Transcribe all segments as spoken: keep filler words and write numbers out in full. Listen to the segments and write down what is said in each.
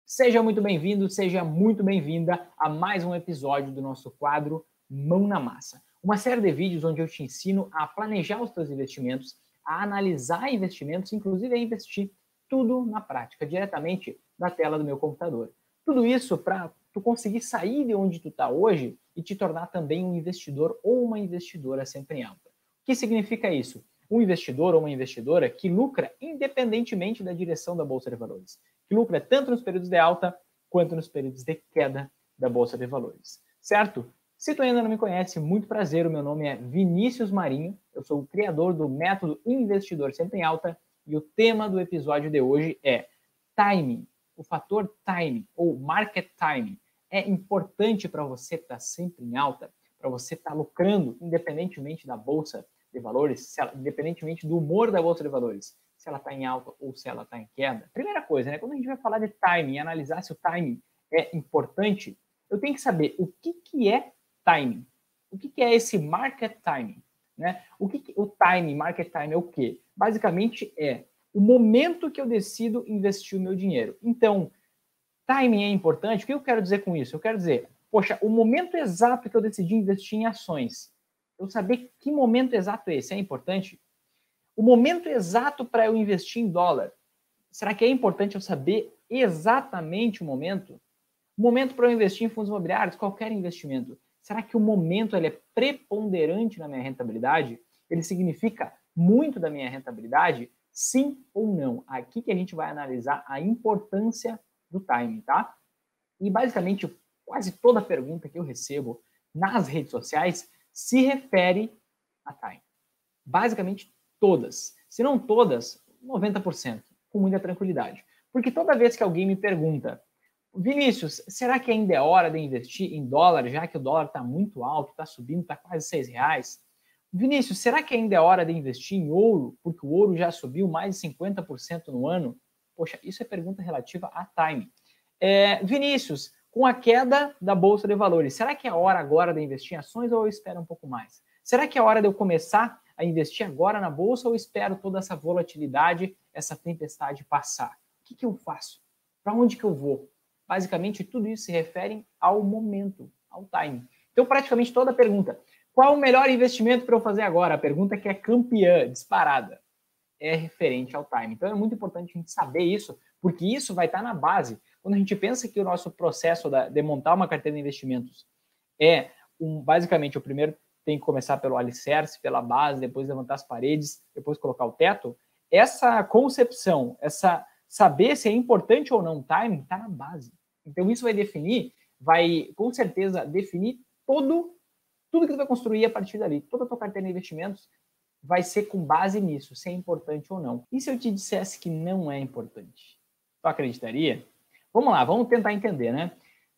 Seja muito bem-vindo, seja muito bem-vinda a mais um episódio do nosso quadro Mão na Massa. Uma série de vídeos onde eu te ensino a planejar os teus investimentos, a analisar investimentos, inclusive a investir tudo na prática, diretamente da tela do meu computador. Tudo isso para tu conseguir sair de onde tu está hoje e te tornar também um investidor ou uma investidora sempre em alta. O que significa isso? Um investidor ou uma investidora que lucra independentemente da direção da Bolsa de Valores, que lucra tanto nos períodos de alta quanto nos períodos de queda da Bolsa de Valores, certo? Se tu ainda não me conhece, muito prazer, o meu nome é Vinícius Marinho, eu sou o criador do método Investidor Sempre em Alta e o tema do episódio de hoje é timing, o fator timing ou market timing. É importante para você estar sempre em alta, para você estar lucrando independentemente da Bolsa de Valores, ela, independentemente do humor da Bolsa de Valores, se ela está em alta ou se ela está em queda. Primeira coisa, né, quando a gente vai falar de timing, analisar se o timing é importante, eu tenho que saber o que, que é timing. O que, que é esse market timing? Né? O, que que, o timing, market timing é o quê? Basicamente é o momento que eu decido investir o meu dinheiro. Então, timing é importante. O que eu quero dizer com isso? Eu quero dizer, poxa, o momento exato que eu decidi investir em ações, eu saber que momento exato é esse, é importante? O momento exato para eu investir em dólar, será que é importante eu saber exatamente o momento? O momento para eu investir em fundos imobiliários, qualquer investimento, será que o momento ele é preponderante na minha rentabilidade? Ele significa muito da minha rentabilidade? Sim ou não? Aqui que a gente vai analisar a importância do timing, tá? E basicamente quase toda pergunta que eu recebo nas redes sociais se refere a timing. Basicamente todas. Se não todas, noventa por cento, com muita tranquilidade. Porque toda vez que alguém me pergunta, Vinícius, será que ainda é hora de investir em dólar, já que o dólar está muito alto, está subindo, está quase seis reais? Vinícius, será que ainda é hora de investir em ouro, porque o ouro já subiu mais de cinquenta por cento no ano? Poxa, isso é pergunta relativa a timing. É, Vinícius, com a queda da Bolsa de Valores, será que é hora agora de investir em ações ou eu espero um pouco mais? Será que é hora de eu começar a investir agora na Bolsa ou eu espero toda essa volatilidade, essa tempestade passar? O que, que eu faço? Para onde que eu vou? Basicamente, tudo isso se refere ao momento, ao timing. Então, praticamente toda a pergunta, qual o melhor investimento para eu fazer agora? A pergunta que é campeã, disparada, é referente ao timing. Então, é muito importante a gente saber isso, porque isso vai estar na base. Quando a gente pensa que o nosso processo de montar uma carteira de investimentos é, um, basicamente, o primeiro tem que começar pelo alicerce, pela base, depois levantar as paredes, depois colocar o teto, essa concepção, essa saber se é importante ou não o timing, está na base. Então, isso vai definir, vai, com certeza, definir todo, tudo que tu vai construir a partir dali. Toda a tua carteira de investimentos vai ser com base nisso, se é importante ou não. E se eu te dissesse que não é importante? Tu acreditaria? Vamos lá, vamos tentar entender, né?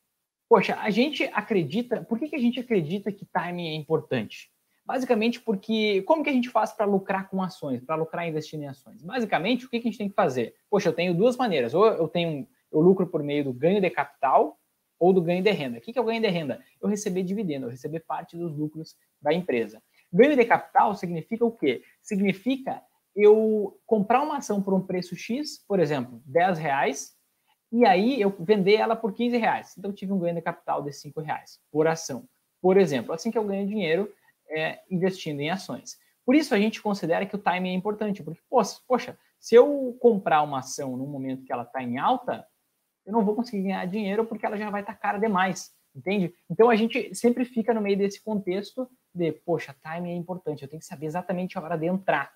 Poxa, a gente acredita... Por que, que a gente acredita que timing é importante? Basicamente porque... Como que a gente faz para lucrar com ações? Para lucrar investindo em ações? Basicamente, o que, que a gente tem que fazer? Poxa, eu tenho duas maneiras. Ou eu tenho... Eu lucro por meio do ganho de capital ou do ganho de renda. O que, que é o ganho de renda? Eu receber dividendo, eu receber parte dos lucros da empresa. Ganho de capital significa o quê? Significa eu comprar uma ação por um preço X, por exemplo, dez reais, e aí eu vender ela por quinze reais. Então, eu tive um ganho de capital de cinco reais por ação. Por exemplo, assim que eu ganho dinheiro é, investindo em ações. Por isso, a gente considera que o timing é importante, porque, poxa, se eu comprar uma ação no momento que ela está em alta, eu não vou conseguir ganhar dinheiro porque ela já vai estar cara demais, entende? Então, a gente sempre fica no meio desse contexto de, poxa, timing é importante, eu tenho que saber exatamente a hora de entrar.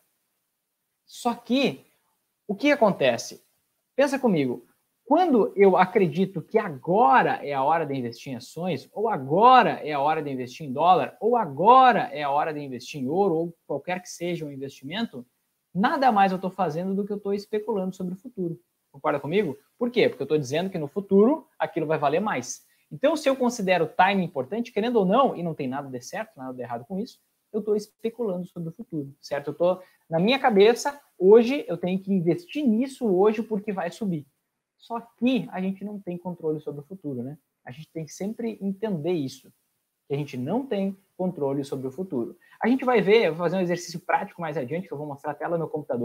Só que, o que acontece? Pensa comigo, quando eu acredito que agora é a hora de investir em ações, ou agora é a hora de investir em dólar, ou agora é a hora de investir em ouro, ou qualquer que seja o investimento, nada mais eu estou fazendo do que eu estou especulando sobre o futuro. Concorda comigo? Por quê? Porque eu estou dizendo que no futuro aquilo vai valer mais. Então, se eu considero o time importante, querendo ou não, e não tem nada de certo, nada de errado com isso, eu estou especulando sobre o futuro, certo? Eu estou, na minha cabeça, hoje eu tenho que investir nisso hoje porque vai subir. Só que a gente não tem controle sobre o futuro, né? A gente tem que sempre entender isso, que a gente não tem controle sobre o futuro. A gente vai ver, vou fazer um exercício prático mais adiante, que eu vou mostrar a tela no computador.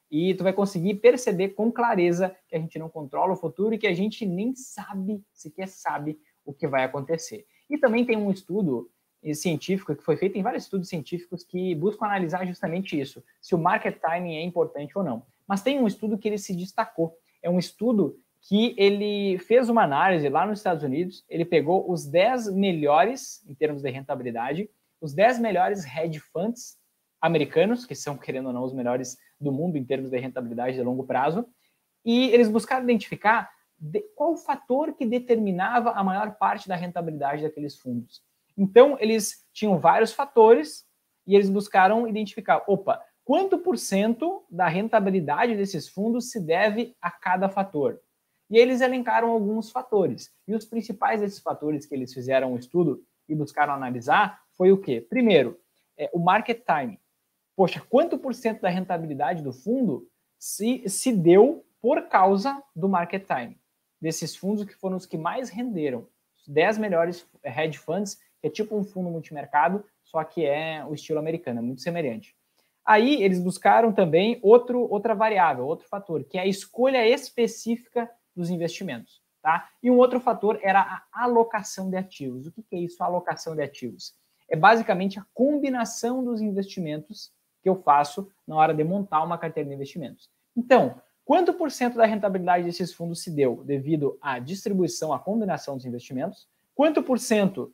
e tu vai conseguir perceber com clareza que a gente não controla o futuro e que a gente nem sabe, sequer sabe o que vai acontecer. E também tem um estudo científico que foi feito em vários estudos científicos que buscam analisar justamente isso, se o market timing é importante ou não. Mas tem um estudo que ele se destacou. É um estudo que ele fez uma análise lá nos Estados Unidos, ele pegou os dez melhores, em termos de rentabilidade, os dez melhores hedge funds americanos, que são, querendo ou não, os melhores do mundo em termos de rentabilidade de longo prazo, e eles buscaram identificar de, qual o fator que determinava a maior parte da rentabilidade daqueles fundos. Então, eles tinham vários fatores e eles buscaram identificar, opa, quanto por cento da rentabilidade desses fundos se deve a cada fator? E eles elencaram alguns fatores. E os principais desses fatores que eles fizeram um estudo e buscaram analisar foi o quê? Primeiro, é, o market time. Poxa, quanto por cento da rentabilidade do fundo se, se deu por causa do market time? Desses fundos que foram os que mais renderam. Os dez melhores hedge funds, que é tipo um fundo multimercado, só que é o estilo americano, é muito semelhante. Aí eles buscaram também outro, outra variável, outro fator, que é a escolha específica dos investimentos. Tá? E um outro fator era a alocação de ativos. O que é isso, a alocação de ativos? É basicamente a combinação dos investimentos que eu faço na hora de montar uma carteira de investimentos. Então, quanto por cento da rentabilidade desses fundos se deu devido à distribuição, à combinação dos investimentos? Quanto por cento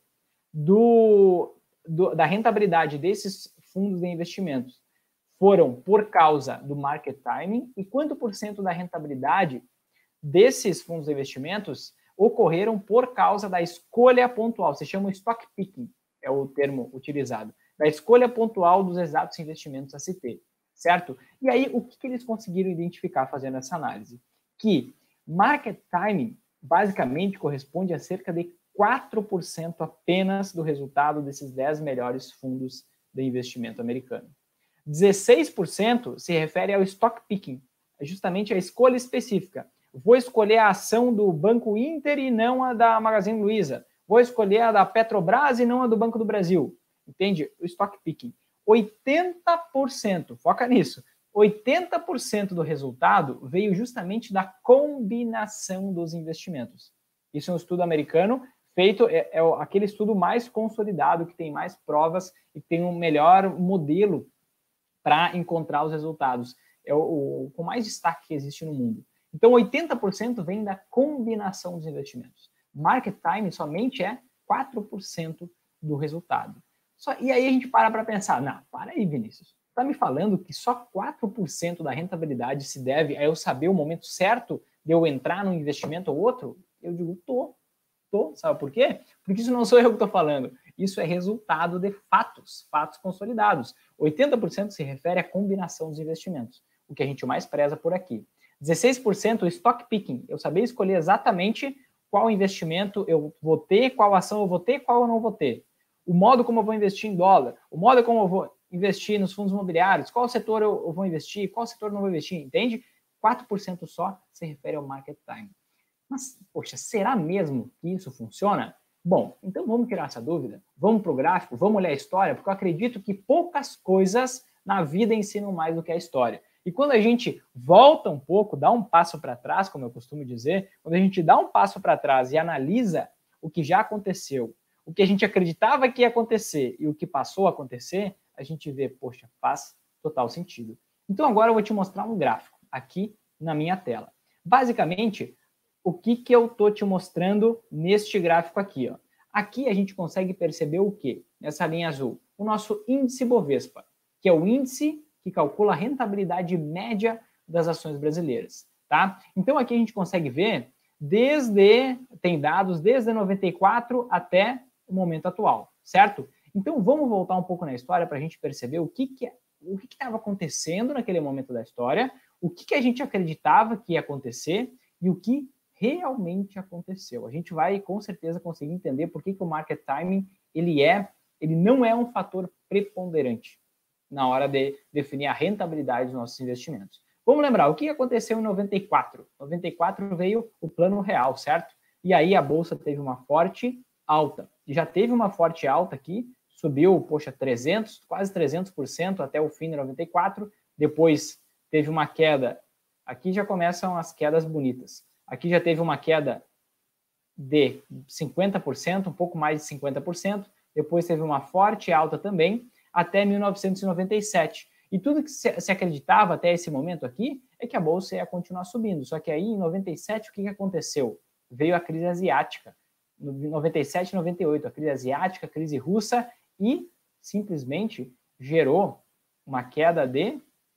do, do, da rentabilidade desses fundos de investimentos foram por causa do market timing? E quanto por cento da rentabilidade desses fundos de investimentos ocorreram por causa da escolha pontual? Se chama stock picking, é o termo utilizado, da escolha pontual dos exatos investimentos a se ter, certo? E aí, o que, que eles conseguiram identificar fazendo essa análise? Que market timing, basicamente, corresponde a cerca de quatro por cento apenas do resultado desses dez melhores fundos de investimento americano. dezesseis por cento se refere ao stock picking, justamente a escolha específica. Vou escolher a ação do Banco Inter e não a da Magazine Luiza. Vou escolher a da Petrobras e não a do Banco do Brasil. Entende? O stock picking. oitenta por cento, foca nisso, oitenta por cento do resultado veio justamente da combinação dos investimentos. Isso é um estudo americano feito, é, é aquele estudo mais consolidado, que tem mais provas e tem um melhor modelo para encontrar os resultados. É o, o com mais destaque que existe no mundo. Então, oitenta por cento vem da combinação dos investimentos. Market time somente é quatro por cento do resultado. Só, e aí a gente para para pensar, não, para aí, Vinícius, está me falando que só quatro por cento da rentabilidade se deve a eu saber o momento certo de eu entrar num investimento ou outro? Eu digo, tô, tô, sabe por quê? Porque isso não sou eu que estou falando, isso é resultado de fatos, fatos consolidados. oitenta por cento se refere à combinação dos investimentos, o que a gente mais preza por aqui. dezesseis por cento o stock picking, eu saber escolher exatamente qual investimento eu vou ter, qual ação eu vou ter, qual eu não vou ter. O modo como eu vou investir em dólar, o modo como eu vou investir nos fundos imobiliários, qual setor eu, eu vou investir, qual setor eu não vou investir, entende? quatro por cento só se refere ao market time. Mas, poxa, será mesmo que isso funciona? Bom, então vamos tirar essa dúvida, vamos para o gráfico, vamos olhar a história, porque eu acredito que poucas coisas na vida ensinam mais do que a história. E quando a gente volta um pouco, dá um passo para trás, como eu costumo dizer, quando a gente dá um passo para trás e analisa o que já aconteceu, o que a gente acreditava que ia acontecer e o que passou a acontecer, a gente vê, poxa, faz total sentido. Então agora eu vou te mostrar um gráfico aqui na minha tela. Basicamente, o que, que eu estou te mostrando neste gráfico aqui, ó. Aqui a gente consegue perceber o quê? Nessa linha azul, o nosso índice Bovespa, que é o índice que calcula a rentabilidade média das ações brasileiras, tá? Então aqui a gente consegue ver desde, tem dados desde noventa e quatro até o momento atual, certo? Então vamos voltar um pouco na história para a gente perceber o que que o que estava acontecendo naquele momento da história, o que, que a gente acreditava que ia acontecer e o que realmente aconteceu. A gente vai com certeza conseguir entender por que, que o market timing ele é, ele não é um fator preponderante na hora de definir a rentabilidade dos nossos investimentos. Vamos lembrar, o que aconteceu em noventa e quatro? Em noventa e quatro veio o Plano Real, certo? E aí a Bolsa teve uma forte alta. E já teve uma forte alta aqui, subiu, poxa, trezentos, quase trezentos por cento até o fim de noventa e quatro, depois teve uma queda, aqui já começam as quedas bonitas, aqui já teve uma queda de cinquenta por cento, um pouco mais de cinquenta por cento, depois teve uma forte alta também, até mil novecentos e noventa e sete. E tudo que se acreditava até esse momento aqui é que a Bolsa ia continuar subindo. Só que aí, em noventa e sete, o que aconteceu? Veio a crise asiática. Em noventa e sete, noventa e oito, a crise asiática, a crise russa, e simplesmente gerou uma queda de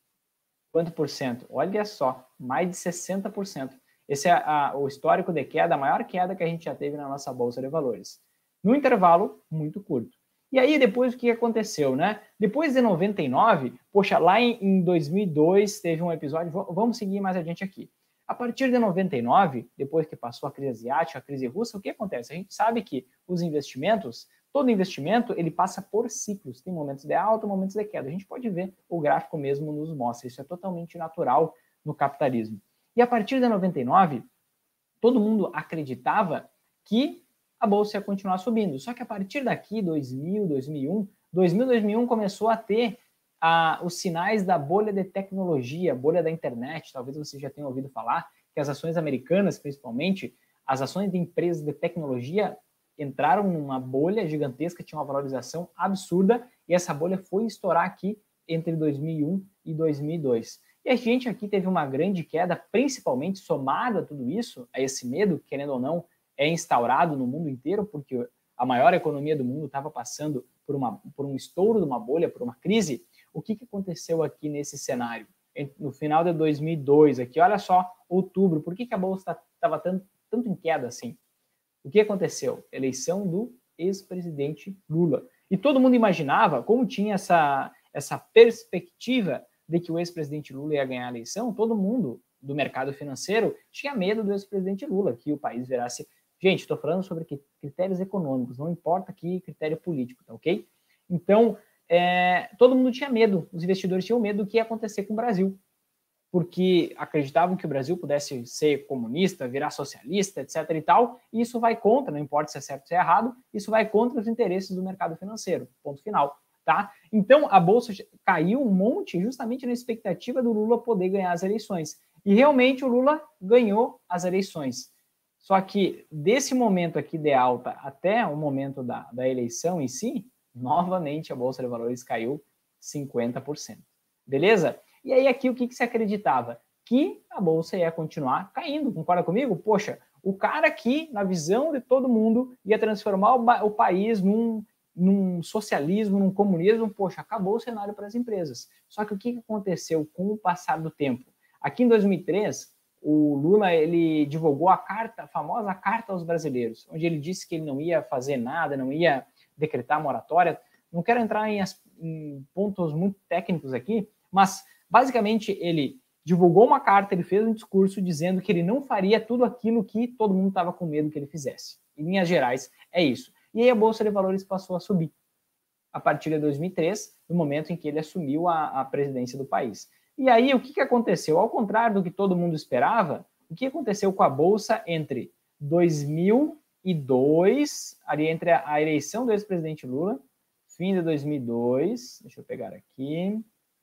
quanto por cento? Olha só, mais de sessenta por cento. Esse é a, o histórico de queda, a maior queda que a gente já teve na nossa Bolsa de Valores. Num intervalo muito curto. E aí, depois, o que aconteceu, né? Depois de noventa e nove, poxa, lá em, em dois mil e dois teve um episódio, vamos seguir mais adiante aqui. A partir de noventa e nove, depois que passou a crise asiática, a crise russa, o que acontece? A gente sabe que os investimentos, todo investimento, ele passa por ciclos. Tem momentos de alta, momentos de queda. A gente pode ver, o gráfico mesmo nos mostra. Isso é totalmente natural no capitalismo. E a partir de noventa e nove, todo mundo acreditava que a Bolsa ia continuar subindo. Só que a partir daqui, dois mil, dois mil e um, dois mil, dois mil e um começou a ter ah, os sinais da bolha de tecnologia, bolha da internet. Talvez você já tenha ouvido falar que as ações americanas, principalmente, as ações de empresas de tecnologia entraram numa bolha gigantesca, tinha uma valorização absurda, e essa bolha foi estourar aqui entre dois mil e um e dois mil e dois. E a gente aqui teve uma grande queda, principalmente somada a tudo isso, a esse medo, querendo ou não, é instaurado no mundo inteiro, porque a maior economia do mundo estava passando por, uma, por um estouro de uma bolha, por uma crise. O que, que aconteceu aqui nesse cenário? No final de dois mil e dois, aqui, olha só, outubro, por que, que a Bolsa estava tanto, tanto em queda assim? O que aconteceu? Eleição do ex-presidente Lula. E todo mundo imaginava, como tinha essa, essa perspectiva de que o ex-presidente Lula ia ganhar a eleição, todo mundo do mercado financeiro tinha medo do ex-presidente Lula, que o país virasse... Gente, estou falando sobre critérios econômicos, não importa aqui critério político, tá ok? Então, é, todo mundo tinha medo, os investidores tinham medo do que ia acontecer com o Brasil, porque acreditavam que o Brasil pudesse ser comunista, virar socialista, etc e tal, e isso vai contra, não importa se é certo ou se é errado, isso vai contra os interesses do mercado financeiro, ponto final, tá? Então, a Bolsa caiu um monte justamente na expectativa do Lula poder ganhar as eleições, e realmente o Lula ganhou as eleições. Só que desse momento aqui de alta até o momento da, da eleição em si, novamente a Bolsa de Valores caiu cinquenta por cento. Beleza? E aí aqui o que, que se acreditava? Que a Bolsa ia continuar caindo. Concorda comigo? Poxa, o cara aqui, na visão de todo mundo, ia transformar o, o país num, num socialismo, num comunismo. Poxa, acabou o cenário para as empresas. Só que o que, que aconteceu com o passar do tempo? Aqui em dois mil e três, o Lula ele divulgou a carta, a famosa Carta aos Brasileiros, onde ele disse que ele não ia fazer nada, não ia decretar moratória. Não quero entrar em, em pontos muito técnicos aqui, mas basicamente ele divulgou uma carta, ele fez um discurso dizendo que ele não faria tudo aquilo que todo mundo estava com medo que ele fizesse. Em linhas gerais, é isso. E aí a Bolsa de Valores passou a subir a partir de dois mil e três, no momento em que ele assumiu a, a presidência do país. E aí, o que, que aconteceu? Ao contrário do que todo mundo esperava, o que aconteceu com a Bolsa entre dois mil e dois, ali entre a, a eleição do ex-presidente Lula, fim de dois mil e dois, deixa eu pegar aqui,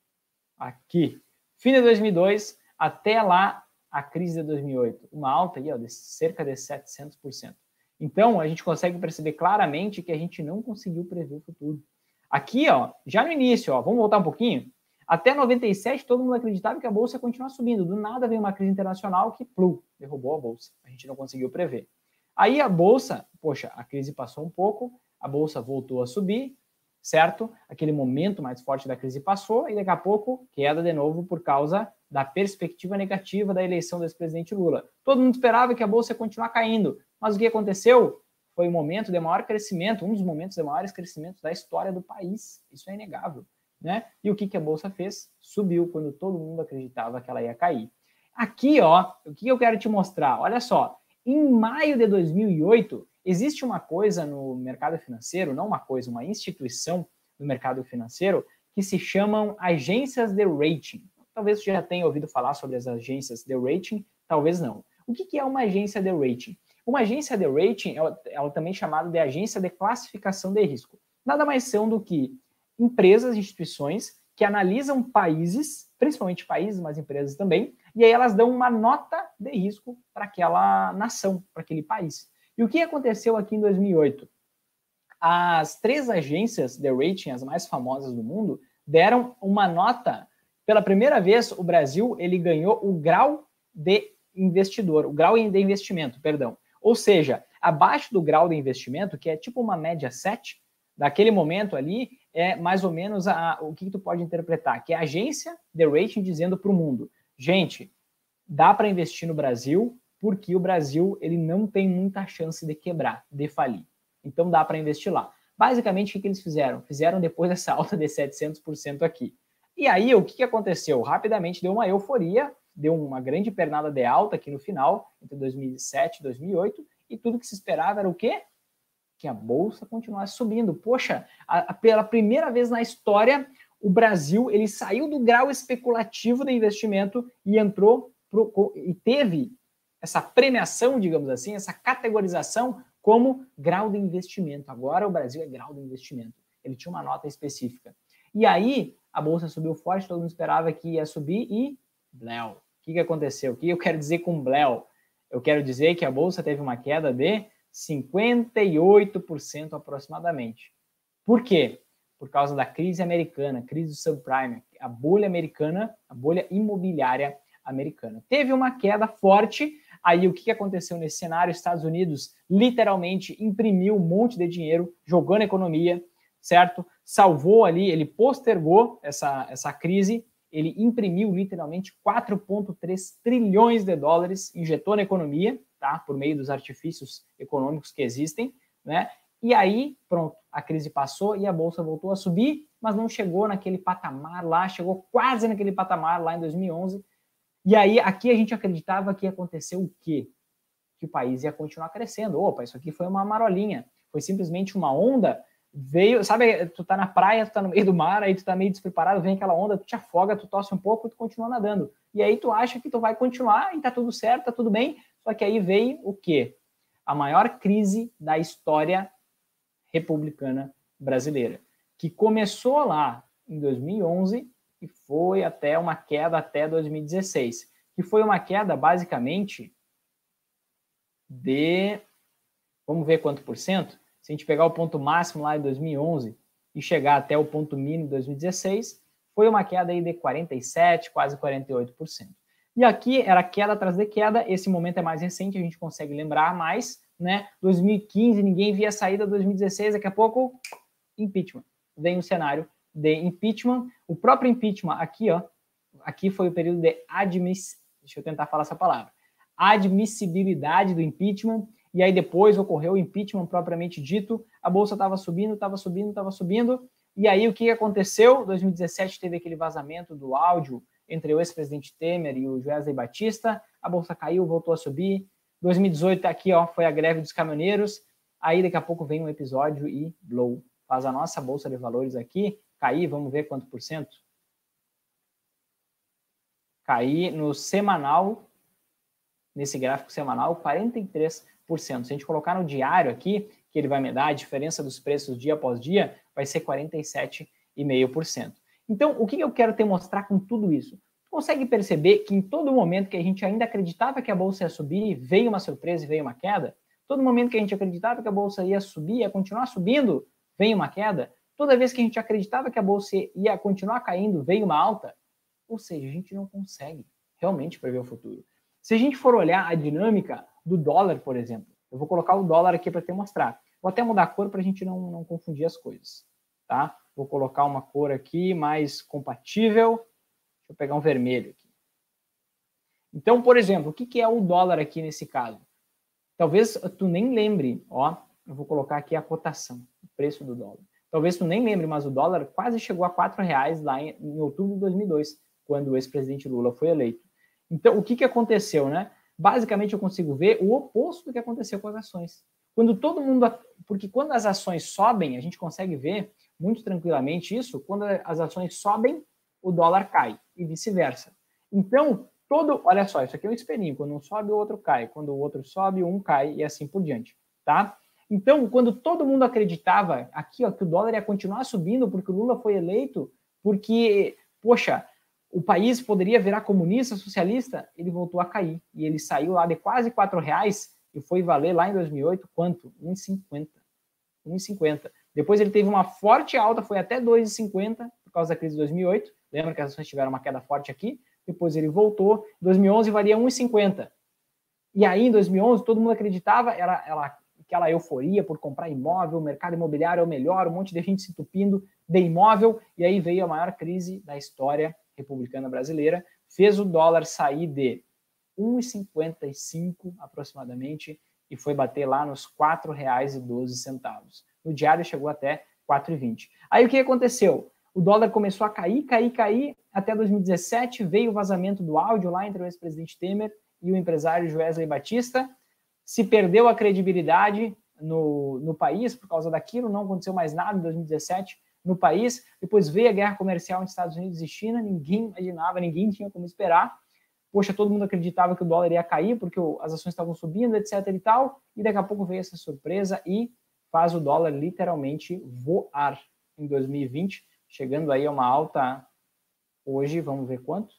aqui, fim de dois mil e dois, até lá a crise de dois mil e oito, uma alta aí, ó, de cerca de setecentos por cento. Então, a gente consegue perceber claramente que a gente não conseguiu prever o futuro. Aqui, ó, já no início, ó, vamos voltar um pouquinho, até noventa e sete, todo mundo acreditava que a Bolsa ia continuar subindo. Do nada veio uma crise internacional que, plum, derrubou a Bolsa. A gente não conseguiu prever. Aí a Bolsa, poxa, a crise passou um pouco, a Bolsa voltou a subir, certo? Aquele momento mais forte da crise passou e daqui a pouco queda de novo por causa da perspectiva negativa da eleição do ex-presidente Lula. Todo mundo esperava que a Bolsa ia continuar caindo, mas o que aconteceu? Foi o momento de maior crescimento, um dos momentos de maiores crescimentos da história do país. Isso é inegável. Né? E o que, que a Bolsa fez? Subiu quando todo mundo acreditava que ela ia cair. Aqui, ó, o que eu quero te mostrar? Olha só, em maio de dois mil e oito, existe uma coisa no mercado financeiro, não uma coisa, uma instituição no mercado financeiro, que se chamam agências de rating. Talvez você já tenha ouvido falar sobre as agências de rating, talvez não. O que, que é uma agência de rating? Uma agência de rating, ela, ela também é chamada de agência de classificação de risco. Nada mais são do que empresas, instituições que analisam países, principalmente países, mas empresas também, e aí elas dão uma nota de risco para aquela nação, para aquele país. E o que aconteceu aqui em dois mil e oito? As três agências de rating, as mais famosas do mundo, deram uma nota. Pela primeira vez, o Brasil ele ganhou o grau de investidor, o grau de investimento, perdão. Ou seja, abaixo do grau de investimento, que é tipo uma média sete, daquele momento ali, é mais ou menos a, o que tu pode interpretar, que é a agência de rating dizendo para o mundo, gente, dá para investir no Brasil, porque o Brasil ele não tem muita chance de quebrar, de falir. Então dá para investir lá. Basicamente, o que, que eles fizeram? Fizeram depois dessa alta de setecentos por cento aqui. E aí, o que, que aconteceu? Rapidamente deu uma euforia, deu uma grande pernada de alta aqui no final, entre dois mil e sete e dois mil e oito, e tudo que se esperava era o quê? Que a Bolsa continuasse subindo. Poxa, a, a, pela primeira vez na história, o Brasil ele saiu do grau especulativo de investimento e entrou pro, e teve essa premiação, digamos assim, essa categorização como grau de investimento. Agora o Brasil é grau de investimento. Ele tinha uma nota específica. E aí a Bolsa subiu forte, todo mundo esperava que ia subir e bléu. O que, que aconteceu? O que eu quero dizer com bléu? Eu quero dizer que a Bolsa teve uma queda de cinquenta e oito por cento aproximadamente. Por quê? Por causa da crise americana, crise do subprime, a bolha americana, a bolha imobiliária americana. Teve uma queda forte, aí o que aconteceu nesse cenário? Estados Unidos literalmente imprimiu um monte de dinheiro, jogando a economia, certo? Salvou ali, ele postergou essa, essa crise, ele imprimiu literalmente quatro vírgula três trilhões de dólares, injetou na economia, tá? Por meio dos artifícios econômicos que existem, né? E aí, pronto, a crise passou e a Bolsa voltou a subir, mas não chegou naquele patamar lá, chegou quase naquele patamar lá em dois mil e onze. E aí, aqui a gente acreditava que ia acontecer o quê? Que o país ia continuar crescendo. Opa, isso aqui foi uma marolinha, foi simplesmente uma onda, veio, sabe, tu tá na praia, tu tá no meio do mar, aí tu tá meio despreparado, vem aquela onda, tu te afoga, tu tosse um pouco e tu continua nadando. E aí tu acha que tu vai continuar e tá tudo certo, tá tudo bem, só que aí veio o quê? A maior crise da história republicana brasileira, que começou lá em dois mil e onze e foi até uma queda até dois mil e dezesseis, que foi uma queda basicamente de, vamos ver quanto por cento, se a gente pegar o ponto máximo lá em dois mil e onze e chegar até o ponto mínimo em dois mil e dezesseis, foi uma queda aí de quarenta e sete, quase quarenta e oito por cento. E aqui era queda atrás de queda, esse momento é mais recente, a gente consegue lembrar mais, né? dois mil e quinze, ninguém via a saída, dois mil e dezesseis, daqui a pouco, impeachment. Vem um cenário de impeachment, o próprio impeachment aqui, ó, aqui foi o período de admiss... deixa eu tentar falar essa palavra, admissibilidade do impeachment, e aí depois ocorreu o impeachment propriamente dito, a Bolsa estava subindo, estava subindo, estava subindo, e aí o que aconteceu? dois mil e dezessete teve aquele vazamento do áudio entre o ex-presidente Temer e o Wesley Batista, a Bolsa caiu, voltou a subir, dois mil e dezoito aqui, ó, foi a greve dos caminhoneiros, aí daqui a pouco vem um episódio e blow, faz a nossa Bolsa de Valores aqui cair, vamos ver quanto por cento? Cair no semanal, nesse gráfico semanal, quarenta e três por cento. Se a gente colocar no diário aqui, que ele vai me dar a diferença dos preços dia após dia, vai ser quarenta e sete vírgula cinco por cento. Então, o que eu quero te mostrar com tudo isso? Tu consegue perceber que em todo momento que a gente ainda acreditava que a Bolsa ia subir, veio uma surpresa e veio uma queda? Todo momento que a gente acreditava que a Bolsa ia subir, ia continuar subindo, veio uma queda? Toda vez que a gente acreditava que a Bolsa ia continuar caindo, veio uma alta? Ou seja, a gente não consegue realmente prever o futuro. Se a gente for olhar a dinâmica do dólar, por exemplo, eu vou colocar o dólar aqui para te mostrar. Vou até mudar a cor para a gente não, não confundir as coisas, tá? Vou colocar uma cor aqui mais compatível. Deixa eu pegar um vermelho aqui. Então, por exemplo, o que, que é o dólar aqui nesse caso? Talvez tu nem lembre, ó, eu vou colocar aqui a cotação, o preço do dólar. Talvez tu nem lembre, mas o dólar quase chegou a quatro reais lá em, em outubro de dois mil e dois, quando o ex-presidente Lula foi eleito. Então, o que, que aconteceu, né? Basicamente, eu consigo ver o oposto do que aconteceu com as ações. Quando todo mundo... Porque quando as ações sobem, a gente consegue ver muito tranquilamente isso, quando as ações sobem, o dólar cai, e vice-versa. Então, todo... Olha só, isso aqui é um espelhinho. Quando um sobe, o outro cai. Quando o outro sobe, um cai, e assim por diante, tá? Então, quando todo mundo acreditava aqui, ó, que o dólar ia continuar subindo porque o Lula foi eleito, porque, poxa... o país poderia virar comunista, socialista, ele voltou a cair. E ele saiu lá de quase quatro reais e foi valer lá em dois mil e oito, quanto? um e cinquenta. um e cinquenta. Depois ele teve uma forte alta, foi até dois e cinquenta por causa da crise de dois mil e oito. Lembra que as ações tiveram uma queda forte aqui? Depois ele voltou. Em dois mil e onze valia um e cinquenta. E aí, em dois mil e onze, todo mundo acreditava, era, era aquela euforia por comprar imóvel, o mercado imobiliário é o melhor, um monte de gente se entupindo de imóvel. E aí veio a maior crise da história republicana brasileira, fez o dólar sair de um e cinquenta e cinco aproximadamente e foi bater lá nos quatro reais e doze centavos. No diário chegou até quatro e vinte. Aí o que aconteceu? O dólar começou a cair, cair, cair, até dois mil e dezessete veio o vazamento do áudio lá entre o ex-presidente Temer e o empresário Joesley Batista, se perdeu a credibilidade no, no país por causa daquilo, não aconteceu mais nada em dois mil e dezessete no país, depois veio a guerra comercial entre Estados Unidos e China, ninguém imaginava, ninguém tinha como esperar, poxa, todo mundo acreditava que o dólar ia cair porque as ações estavam subindo, etc e tal, e daqui a pouco veio essa surpresa e faz o dólar literalmente voar em dois mil e vinte, chegando aí a uma alta, hoje, vamos ver quanto?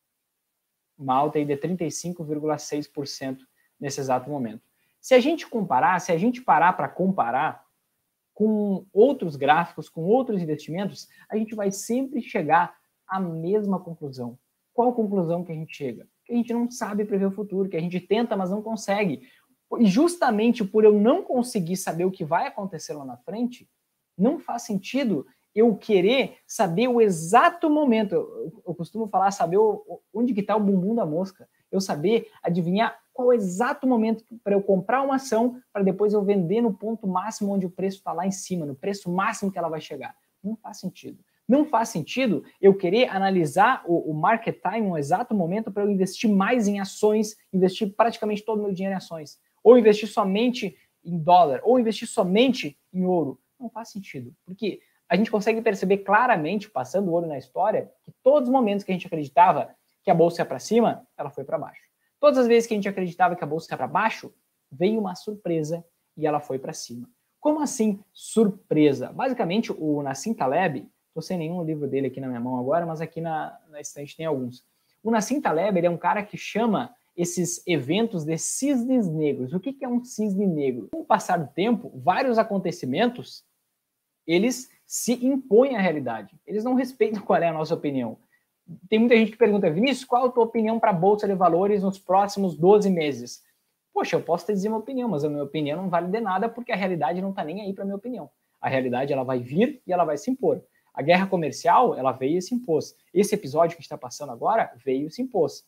Uma alta aí de trinta e cinco vírgula seis por cento nesse exato momento. Se a gente comparar, se a gente parar para comparar com outros gráficos, com outros investimentos, a gente vai sempre chegar à mesma conclusão. Qual conclusão que a gente chega? Que a gente não sabe prever o futuro, que a gente tenta, mas não consegue. E justamente por eu não conseguir saber o que vai acontecer lá na frente, não faz sentido eu querer saber o exato momento. Eu, eu costumo falar, saber o, onde que está o bumbum da mosca. Eu saber adivinhar qual o exato momento para eu comprar uma ação, para depois eu vender no ponto máximo onde o preço está lá em cima, no preço máximo que ela vai chegar. Não faz sentido. Não faz sentido eu querer analisar o, o market time, um exato momento para eu investir mais em ações, investir praticamente todo o meu dinheiro em ações, ou investir somente em dólar, ou investir somente em ouro. Não faz sentido, porque a gente consegue perceber claramente, passando o olho na história, que todos os momentos que a gente acreditava que a bolsa ia para cima, ela foi para baixo. Todas as vezes que a gente acreditava que a bolsa ia para baixo, veio uma surpresa e ela foi para cima. Como assim surpresa? Basicamente, o Nassim Taleb, estou sem nenhum livro dele aqui na minha mão agora, mas aqui na, na estante tem alguns. O Nassim Taleb, ele é um cara que chama esses eventos de cisnes negros. O que, que é um cisne negro? Com o passar do tempo, vários acontecimentos, eles se impõem à realidade. Eles não respeitam qual é a nossa opinião. Tem muita gente que pergunta, Vinícius, qual a tua opinião para a Bolsa de Valores nos próximos doze meses? Poxa, eu posso te dizer uma opinião, mas a minha opinião não vale de nada porque a realidade não está nem aí para a minha opinião. A realidade ela vai vir e ela vai se impor. A guerra comercial, ela veio e se impôs. Esse episódio que está passando agora veio e se impôs.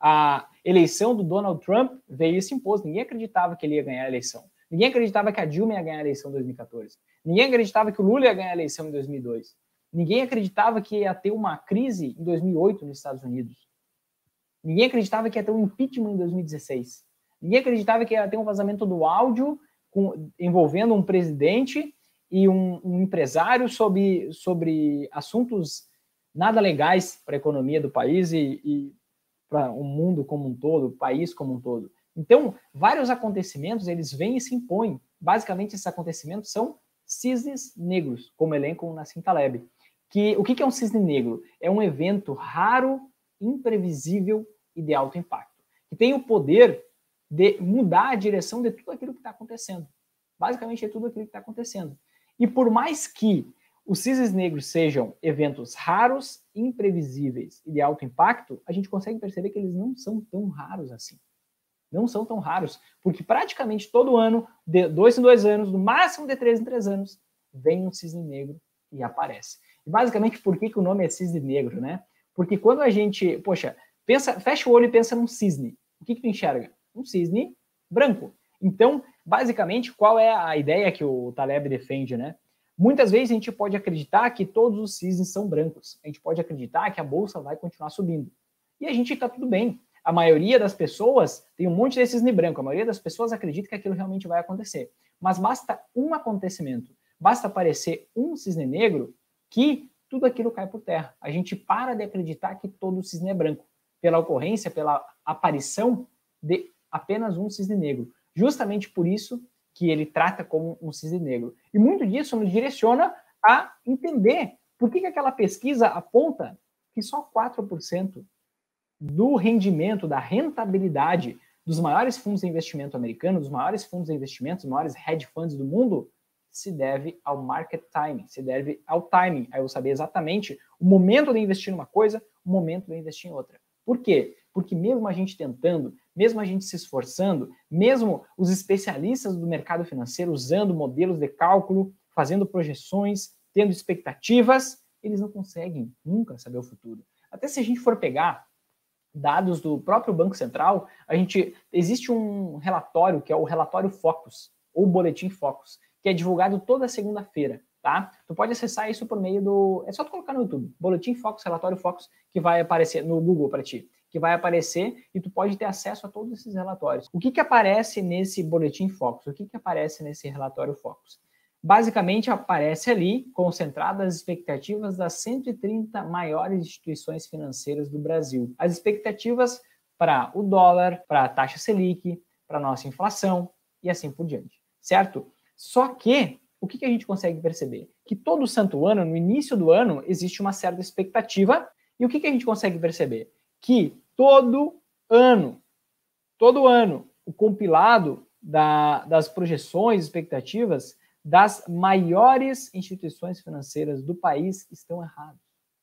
A eleição do Donald Trump veio e se impôs. Ninguém acreditava que ele ia ganhar a eleição. Ninguém acreditava que a Dilma ia ganhar a eleição em dois mil e quatorze. Ninguém acreditava que o Lula ia ganhar a eleição em dois mil e dois. Ninguém acreditava que ia ter uma crise em dois mil e oito nos Estados Unidos. Ninguém acreditava que ia ter um impeachment em dois mil e dezesseis. Ninguém acreditava que ia ter um vazamento do áudio com, envolvendo um presidente e um, um empresário sobre, sobre assuntos nada legais para a economia do país e, e para o mundo como um todo, o país como um todo. Então, vários acontecimentos, eles vêm e se impõem. Basicamente, esses acontecimentos são cisnes negros, como elencam o Nassim Taleb. Que, o que é um cisne negro? É um evento raro, imprevisível e de alto impacto, que tem o poder de mudar a direção de tudo aquilo que está acontecendo. Basicamente, é tudo aquilo que está acontecendo. E por mais que os cisnes negros sejam eventos raros, imprevisíveis e de alto impacto, a gente consegue perceber que eles não são tão raros assim. Não são tão raros, porque praticamente todo ano, de dois em dois anos, no máximo de três em três anos, vem um cisne negro e aparece. E basicamente, por que, que o nome é cisne negro, né? Porque quando a gente, poxa, pensa, fecha o olho e pensa num cisne, o que, que tu enxerga? Um cisne branco. Então, basicamente, qual é a ideia que o Taleb defende, né? Muitas vezes a gente pode acreditar que todos os cisnes são brancos. A gente pode acreditar que a bolsa vai continuar subindo. E a gente está tudo bem. A maioria das pessoas tem um monte de cisne branco. A maioria das pessoas acredita que aquilo realmente vai acontecer. Mas basta um acontecimento, basta aparecer um cisne negro que tudo aquilo cai por terra. A gente para de acreditar que todo cisne é branco, pela ocorrência, pela aparição de apenas um cisne negro. Justamente por isso que ele trata como um cisne negro. E muito disso nos direciona a entender por que, que aquela pesquisa aponta que que só quatro por cento do rendimento, da rentabilidade dos maiores fundos de investimento americanos, dos maiores fundos de investimento, dos maiores hedge funds do mundo, se deve ao market timing, se deve ao timing. Aí eu saber exatamente o momento de investir numa coisa, o momento de investir em outra. Por quê? Porque mesmo a gente tentando, mesmo a gente se esforçando, mesmo os especialistas do mercado financeiro usando modelos de cálculo, fazendo projeções, tendo expectativas, eles não conseguem nunca saber o futuro. Até se a gente for pegar dados do próprio Banco Central, a gente existe um relatório que é o relatório Focus, ou Boletim Focus, que é divulgado toda segunda-feira, tá? Tu pode acessar isso por meio do... É só tu colocar no YouTube, Boletim Focus, Relatório Focus, que vai aparecer no Google para ti, que vai aparecer e tu pode ter acesso a todos esses relatórios. O que que aparece nesse Boletim Focus? O que que aparece nesse Relatório Focus? Basicamente, aparece ali, concentradas as expectativas das cento e trinta maiores instituições financeiras do Brasil. As expectativas para o dólar, para a taxa Selic, para a nossa inflação e assim por diante, certo? Só que, o que, que a gente consegue perceber? Que todo santo ano, no início do ano, existe uma certa expectativa. E o que, que a gente consegue perceber? Que todo ano, todo ano, o compilado da, das projeções, expectativas das maiores instituições financeiras do país estão errados.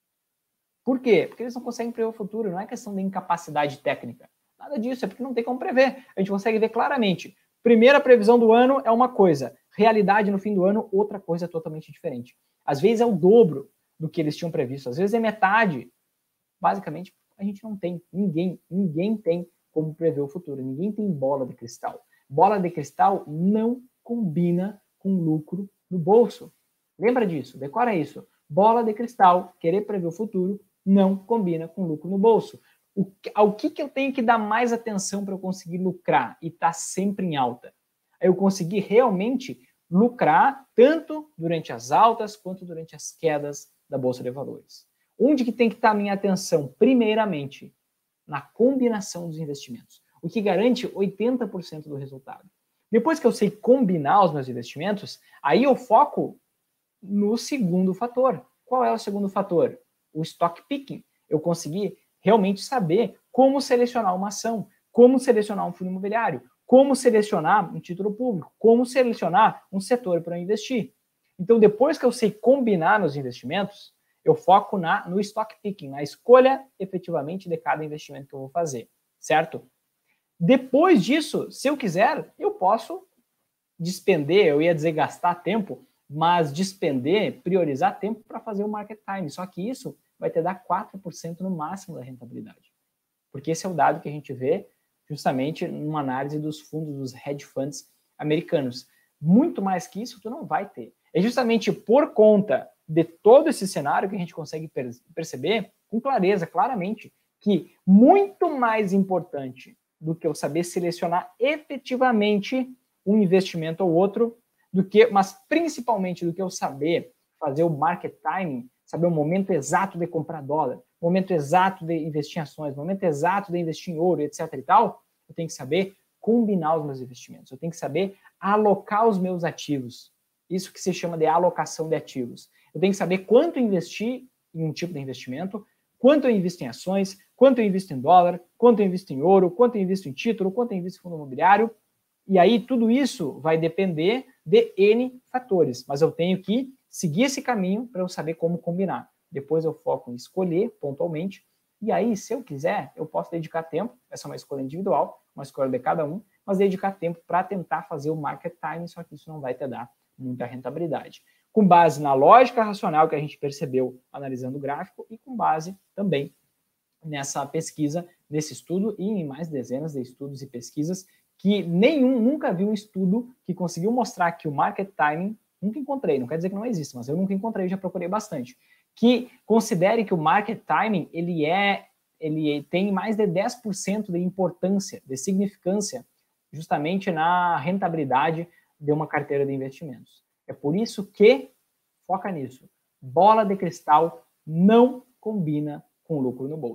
Por quê? Porque eles não conseguem prever o futuro, não é questão de incapacidade técnica. Nada disso, é porque não tem como prever. A gente consegue ver claramente. Primeira previsão do ano é uma coisa, realidade no fim do ano, outra coisa totalmente diferente. Às vezes é o dobro do que eles tinham previsto, às vezes é metade. Basicamente, a gente não tem, ninguém, ninguém tem como prever o futuro, ninguém tem bola de cristal. Bola de cristal não combina com lucro no bolso. Lembra disso, decora isso. Bola de cristal, querer prever o futuro, não combina com lucro no bolso. O, ao que, que eu tenho que dar mais atenção para eu conseguir lucrar e estar tá sempre em alta? Eu conseguir realmente lucrar tanto durante as altas quanto durante as quedas da Bolsa de Valores. Onde que tem que estar tá a minha atenção? Primeiramente, na combinação dos investimentos, o que garante oitenta por cento do resultado. Depois que eu sei combinar os meus investimentos, aí eu foco no segundo fator. Qual é o segundo fator? O stock picking. Eu consegui realmente saber como selecionar uma ação, como selecionar um fundo imobiliário, como selecionar um título público, como selecionar um setor para investir. Então, depois que eu sei combinar nos investimentos, eu foco na, no stock picking, na escolha efetivamente de cada investimento que eu vou fazer, certo? Depois disso, se eu quiser, eu posso despender, eu ia dizer gastar tempo, mas despender, priorizar tempo para fazer o market time. Só que isso vai te dar quatro por cento no máximo da rentabilidade. Porque esse é o dado que a gente vê justamente numa análise dos fundos, dos hedge funds americanos. Muito mais que isso, tu não vai ter. É justamente por conta de todo esse cenário que a gente consegue perceber com clareza, claramente, que muito mais importante do que eu saber selecionar efetivamente um investimento ou outro, do que, mas principalmente do que eu saber fazer o market timing, saber o momento exato de comprar dólar, o momento exato de investir em ações, o momento exato de investir em ouro, etc e tal, eu tenho que saber combinar os meus investimentos, eu tenho que saber alocar os meus ativos, isso que se chama de alocação de ativos. Eu tenho que saber quanto investir em um tipo de investimento, quanto eu invisto em ações, quanto eu invisto em dólar, quanto eu invisto em ouro, quanto eu invisto em título, quanto eu invisto em fundo imobiliário. E aí tudo isso vai depender de N fatores, mas eu tenho que seguir esse caminho para eu saber como combinar. Depois eu foco em escolher pontualmente, e aí, se eu quiser, eu posso dedicar tempo, essa é uma escolha individual, uma escolha de cada um, mas dedicar tempo para tentar fazer o market timing, só que isso não vai te dar muita rentabilidade. Com base na lógica racional que a gente percebeu analisando o gráfico e com base também nessa pesquisa, nesse estudo e em mais dezenas de estudos e pesquisas que nenhum, nunca vi um estudo que conseguiu mostrar que o market timing, nunca encontrei, não quer dizer que não existe, mas eu nunca encontrei, já procurei bastante, que considere que o market timing, ele é, ele tem mais de dez por cento de importância, de significância, justamente na rentabilidade de uma carteira de investimentos. É por isso que, foca nisso, bola de cristal não combina com lucro no bolso.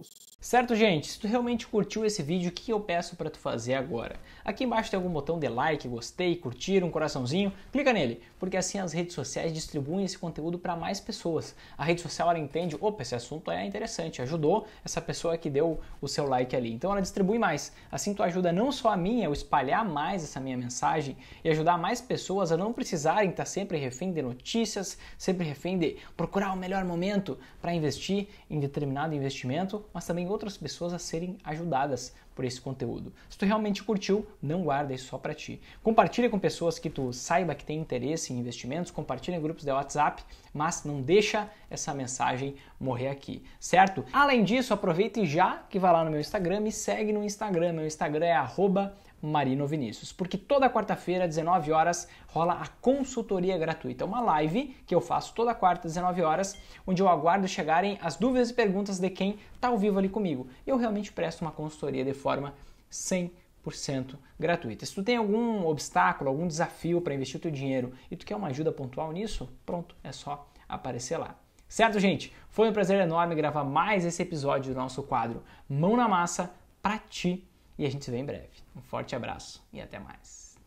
Certo, gente? Se tu realmente curtiu esse vídeo, o que eu peço para tu fazer agora? Aqui embaixo tem algum botão de like, gostei, curtir, um coraçãozinho, clica nele, porque assim as redes sociais distribuem esse conteúdo para mais pessoas. A rede social ela entende, opa, esse assunto é interessante, ajudou essa pessoa que deu o seu like ali. Então ela distribui mais. Assim tu ajuda não só a mim, a eu espalhar mais essa minha mensagem e ajudar mais pessoas a não precisarem estar sempre refém de notícias, sempre refém de procurar o melhor momento para investir em determinado investimento, mas também outras pessoas a serem ajudadas por esse conteúdo. Se tu realmente curtiu, não guarda isso só para ti. Compartilha com pessoas que tu saiba que tem interesse em investimentos, compartilha em grupos de WhatsApp, mas não deixa essa mensagem morrer aqui, certo? Além disso, aproveita e já que vai lá no meu Instagram, me segue no Instagram. Meu Instagram é arroba Marino Vinícius, porque toda quarta-feira, às dezenove horas, rola a consultoria gratuita, uma live que eu faço toda quarta, às dezenove horas, onde eu aguardo chegarem as dúvidas e perguntas de quem está ao vivo ali comigo. Eu realmente presto uma consultoria de forma cem por cento gratuita. Se tu tem algum obstáculo, algum desafio para investir o teu dinheiro e tu quer uma ajuda pontual nisso, pronto, é só aparecer lá. Certo, gente? Foi um prazer enorme gravar mais esse episódio do nosso quadro Mão na Massa para ti. E a gente se vê em breve. Um forte abraço e até mais.